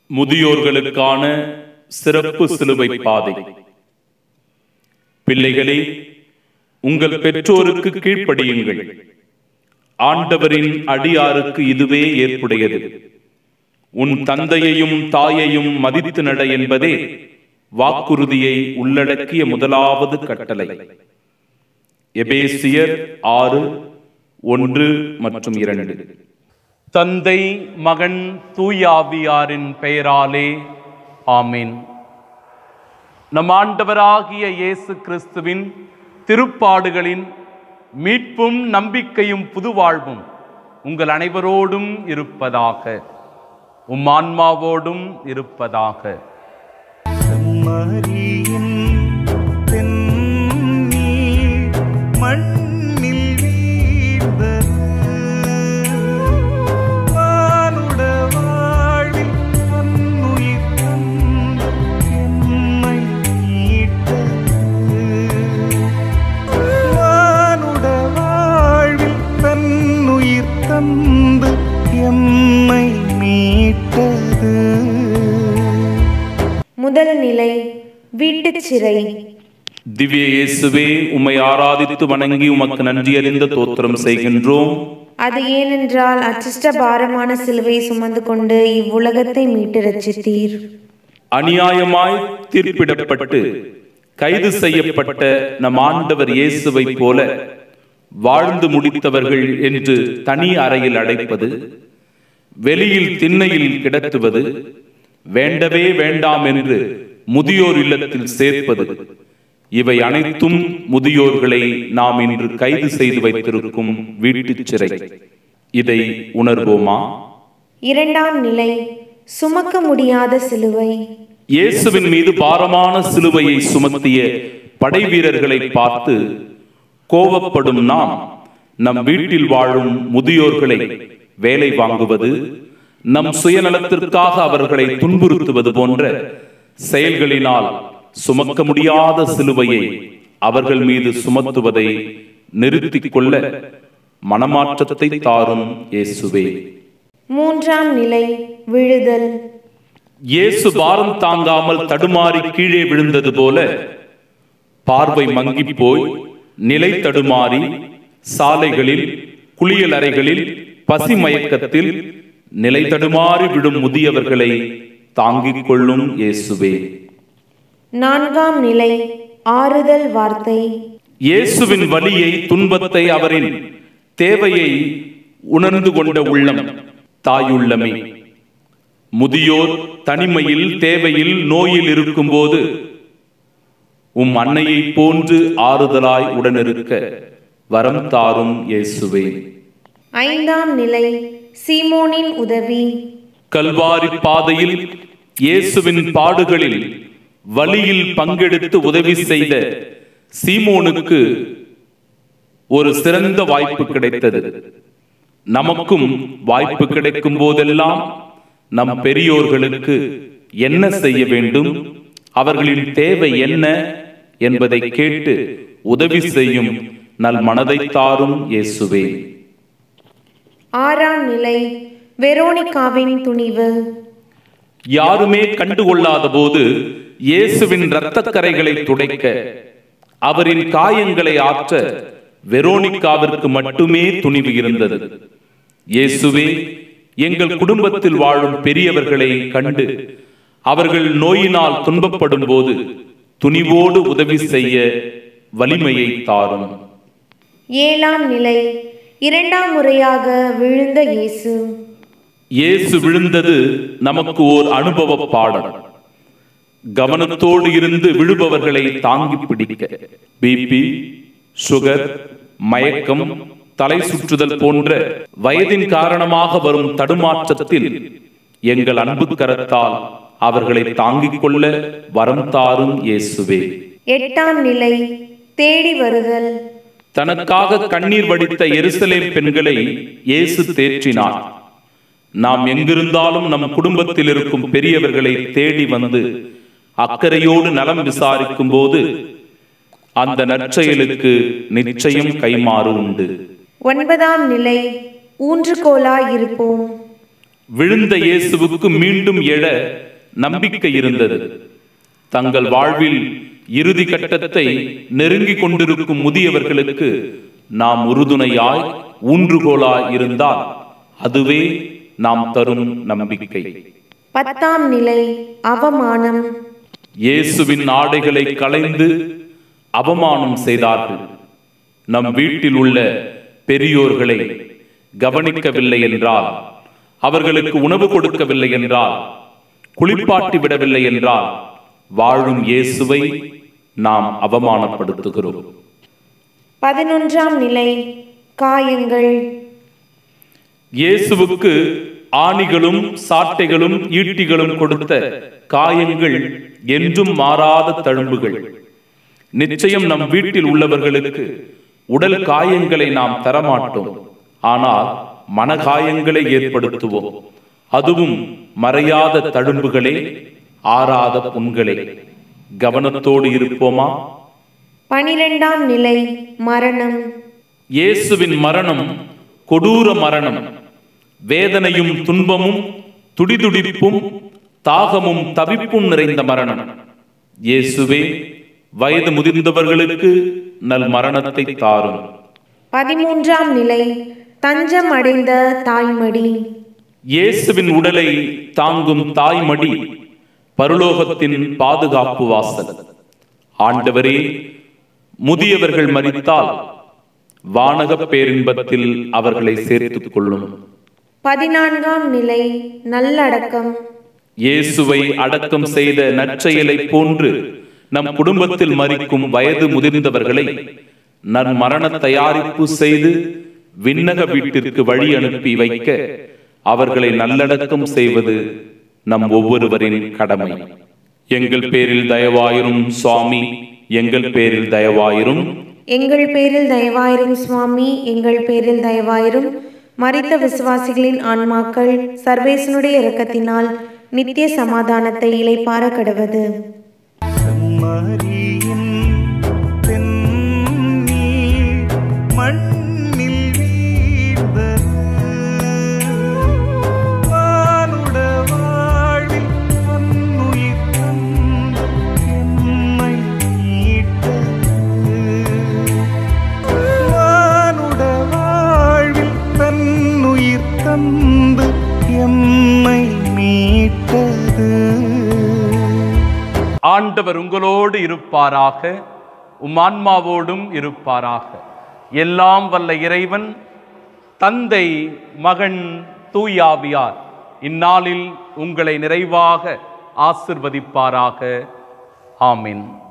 முதியோர்களுக்கான சிறப்பு சிலுவை பாதை. பிள்ளைகளே, உங்கள் பெற்றோருக்கு கீழ்ப்படியுங்கள். ஆண்டவரின் அடியாருக்கு இதுவே ஏற்புடையது. உன் தந்தையையும் தாயையும் மதித்து நட என்பதே வாக்குறுதியை உள்ளடக்கிய முதலாவது கட்டளை. எபேசியர் 6:1 மற்றும் 2. தந்தை, மகன், தூயாவியாரின் பெயராலே ஆமீன். நம் ஆண்டவராகிய இயேசு கிறிஸ்துவின் திருப்பாடுகளின் மீட்பும் நம்பிக்கையும் புதுவாழ்வும் உங்கள் அனைவரோடும் இருப்பதாக, உம் ஆன்மாவோடும் இருப்பதாக. முதல் நிலை, வீட்டுச் சிறை. திவ்ய இயேசுவே, உம்மை ஆராதித்து வணங்கி உமக்கு நன்றி அறிந்த தோத்திரம் செய்கின்றோம். அது ஏனென்றால் அச்சிஷ்ட பாரமான சிலுவை சுமந்து கொண்டு இவ்வுலகத்தை மீட்டு ரட்சித்தீர். அநியாயமாய் தீர்ப்பிடப்பட்டு கைது செய்யப்பட்ட நம் ஆண்டவர் இயேசுவை போல வாழ்ந்து முடித்தவர்கள் என்று தனி அறையில் அடைப்பது, வெளியில் திண்ணையில் கிடத்துவது, வேண்டவே வேண்டாம் என்று முதியோர் இல்லத்தில் சேர்ப்பது, இவை அனைத்தும் முதியோர்களை நாம் இன்று கைது செய்து வைத்திருக்கும் வீட்டுச் சிறை. இதை உணர்வோமா? இரண்டாம் நிலை, சுமக்க முடியாத சிலுவை. இயேசுவின் மீது பாரமான சிலுவையை சுமத்திய படை வீரர்களை பார்த்து கோபப்படும் நாம் நம் வீட்டில் வாழும் முதியோர்களை வேலை வாங்குவது, நம் சுயநலத்திற்காக அவர்களை துன்புறுத்துவது போன்ற செயல்களினால் சுமக்க முடியாத சிலுவையை அவர்கள் மீது சுமத்துவதை நிறுத்திக் கொள்ள மனமாற்றத்தை தாரும் இயேசுவே. மூன்றாம் நிலை, விழுதல். இயேசு பாரம் தாங்காமல் தடுமாறி கீழே விழுந்தது போல பார்வை மங்கி போய் நிலை தடுமாறி சாலைகளில், குளியல் அறைகளில், பசி மயக்கத்தில் நிலை தடுமாறி விடும் முதியவர்களை தாங்கிக் கொள்ளும் இயேசுவே. நான்காம் நிலை, ஆறுதல் வார்த்தை. இயேசுவின் வலியை, துன்பத்தை, அவரின் தேவையை உணர்ந்து கொண்ட உள்ளம் தாயுள்ளமே. முதியோர் தனிமையில், தேவையில், நோயில் இருக்கும் போது உம் அன்னையை போன்று ஆறுதலாய் உடனிருக்க வரம் தாரும் இயேசுவே. ஐந்தாம் நிலை, சீமோனின் உதவி. கல்வாரி பாதையில் இயேசுவின் பாடுகளில் வலியில் பங்கெடுத்து உதவி செய்த சீமோனுக்கு ஒரு சிறந்த வாய்ப்பு கிடைத்தது. நமக்கும் வாய்ப்பு கிடைக்கும் போதெல்லாம் நம் பெரியோர்களுக்கு என்ன செய்ய வேண்டும், அவர்களின் தேவை என்ன என்பதை கேட்டு உதவி செய்யும் நல் மனதை தாரும் இயேசுவே. ஆறாம் நிலை, வெரோனிகாவின் துணிவு. யாருமே கண்டுகொள்ளாத போது இயேசுவின் இரத்த கரைகளை துடைக்க, அவரின் காயங்களை ஆற்ற வெரோனிகாவிற்கு மட்டுமே துணிவு இருந்தது. இயேசுவே, எங்கள் குடும்பத்தில் வாழும் பெரியவர்களை கண்டு அவர்கள் நோயினால் துன்பப்படும் போது துணிவோடு உதவி செய்ய வலிமையை தாரும். ஏழாம் நிலை, இரண்டாம் முறையாக விழுந்த இயேசு. இயேசு விழுந்தது நமக்கு ஓர் அனுபவ பாடம். கவனத்தோடு இருந்து விழுபவர்களை தாங்கி பிடிக்க, பிபி, சுகர், மயக்கம், தலை சுற்றுதல் போன்ற வயதின் காரணமாக வரும் தடுமாற்றத்தில் எங்கள் அன்பு கரத்தால் அவர்களை தாங்கிக் கொள்ள வரம் தாரும் இயேசுவே. எட்டாம் நிலை, தேடி வருதல். தனக்காக கண்ணீர் வடித்த எருசலேம் பெண்களை இயேசு தேற்றினார். நாம் எங்கிருந்தாலும் நம் குடும்பத்தில் இருக்கும் பெரியவர்களை தேடி வந்து அக்கறையோடு நலம் விசாரிக்கும் போது அந்த நற்செயலுக்கு நிச்சயம் கைமாறு உண்டு. ஒன்பதாம் நிலை, ஊன்றுகோலாய் இருப்போம். விழுந்த இயேசுவுக்கு மீண்டும் எழ நம்பிக்கை இருந்தது. தங்கள் வாழ்வில் இறுதி கட்டத்தை நெருங்கிக் கொண்டிருக்கும் முதியவர்களுக்கு நாம் உறுதுணையாய் ஊன்றுகோலாய் இருந்தால் அதுவே நாம் தரும் நம்பிக்கை. 10ஆம் நிலை அவமானம். இயேசுவின் ஆடைகளை களைந்து அவமானம் செய்தார்கள். நம் வீட்டில் உள்ள பெரியோர்களை கவனிக்கவில்லை என்றால், அவர்களுக்கு உணவு கொடுக்கவில்லை என்றால், குளிப்பாட்டி விடவில்லை என்றால் வாழும் இயேசுவை நாம் அவமானப்படுத்துகிறோம். 11ஆம் நிலை காயங்கள். இயேசுவுக்கு ஆணிகளும் சாட்டைகளும் ஈட்டிகளும் கொடுத்த காயங்கள் என்றும் மாறாத தழும்புகள். நிச்சயம் நம் வீட்டில் உள்ளவர்களுக்கு உடல் காயங்களை நாம் தரமாட்டோம், ஆனால் மனகாயங்களை ஏற்படுத்துவோம். அதுவும் மறையாத தழும்புகளே, ஆறாத புண்களே. கவனத்தோடு இருப்போமா? 12ஆம் நிலை மரணம். இயேசுவின் மரணம் கொடூர மரணம். வேதனையும் துன்பமும் துடிதுடிப்பும் தாகமும் தவிப்பும் நிறைந்த மரணம். இயேசுவே, வயது முதிர்ந்தவர்களுக்கு நல் மரணத்தை தாரும். 13ஆம் நிலை தஞ்சம் அடைந்த தாய்மடி. இயேசுவின் உடலை தாங்கும் தாய்மடி பரலோகத்தின் பாதுகாப்பு வாசல். ஆண்டவரே, முதியவர்கள் மரித்தால் வானக பேரின்பத்தில் அவர்களை சேர்த்துக் கொள்ளும். 14ஆம் நிலை நல்லடக்கம். இயேசுவை அடக்கம் செய்த நற்செயலை போன்று நம் குடும்பத்தில் மரிக்கும் வயது முதிர்ந்தவர்களை நன்மரண தயாரிப்பு செய்து விண்ணக வீட்டிற்கு வழி அனுப்பி வைக்க அவர்களை நல்லடக்கம் செய்வது நம் ஒவ்வொருவரின் கடமை. எங்கள் பேரில் தயவாயிரும் சுவாமி, எங்கள் பேரில் தயவாயிரும். எங்கள் பேரில் தயவாயிரும் சுவாமி, எங்கள் பேரில் தயவாயிரும். மரித்த விசுவாசிகளின் ஆன்மாக்கள் சர்வேசனுடைய இரக்கத்தினால் நித்திய சமாதானத்தை இளைப்பாற கடவது. ஆண்டவர் உங்களோடு இருப்பாராக, உம் ஆன்மாவோடும் இருப்பாராக. எல்லாம் வல்ல இறைவன் தந்தை, மகன், தூயாவியார் இந்நாளில் உங்களை நிறைவாக ஆசிர்வதிப்பாராக. ஆமீன்.